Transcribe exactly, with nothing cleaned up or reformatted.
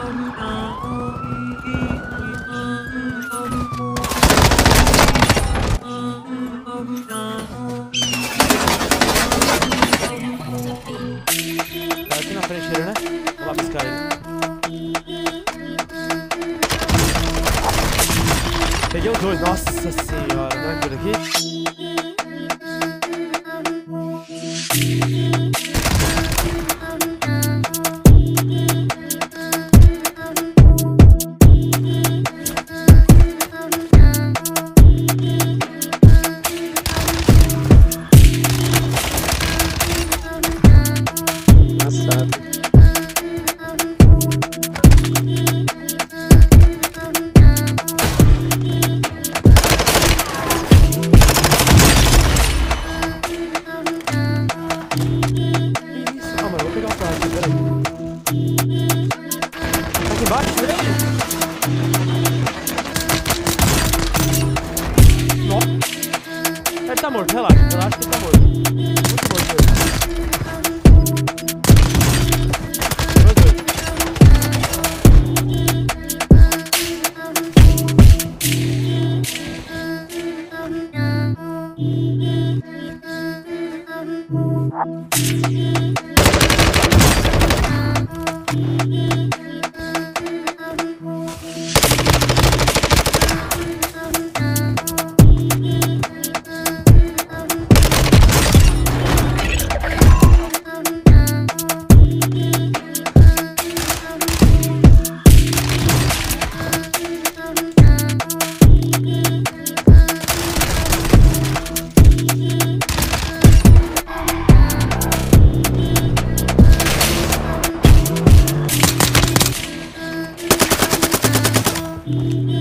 Tá aqui na frente dele, né? Vou lá buscar ele. Peguei os dois, nossa senhora, não é por aqui? Ele tá morto, relaxa, relaxa que ele tá morto. Muito morto ele. Meu Deus. You